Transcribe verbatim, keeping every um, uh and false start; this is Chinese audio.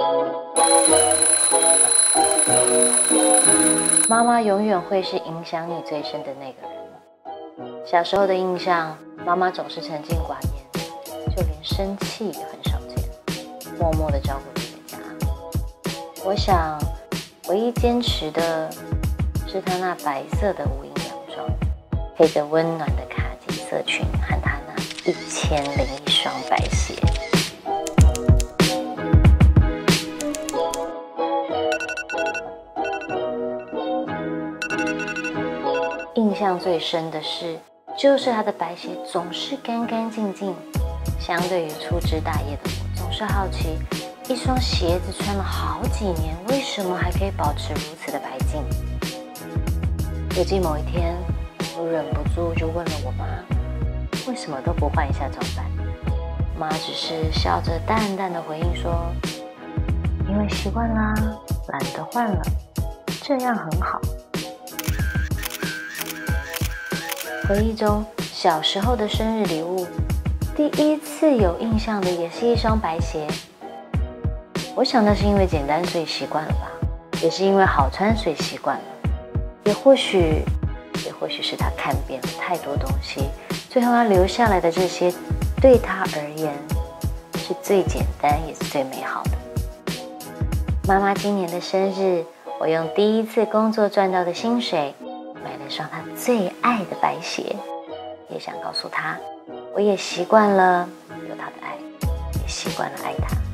妈妈永远会是影响你最深的那个人。小时候的印象，妈妈总是沉静寡言，就连生气也很少见，默默地照顾这个家。我想，唯一坚持的是她那白色的无印洋装，配着温暖的卡其色裙和她那一千零一双白鞋。印象最深的是，就是她的白鞋总是干干净净。相对于粗枝大叶的我，总是好奇，一双鞋子穿了好几年，为什么还可以保持如此的白净？有记某一天，我忍不住就问了我妈，为什么都不换一下装扮？妈只是笑着淡淡的回应说，因为习惯啦，懒得换了，这样很好。回忆中，小时候的生日礼物，第一次有印象的也是一双白鞋。我想那是因为简单所以习惯了吧，也是因为好穿所以习惯了，也或许，也或许是他看遍了太多东西，最后他留下来的这些，对他而言是最简单也是最美好的。妈妈今年的生日，我用第一次工作赚到的薪水，买了双她最爱的白鞋，也想告诉她，我也习惯了有她的爱，也习惯了爱她。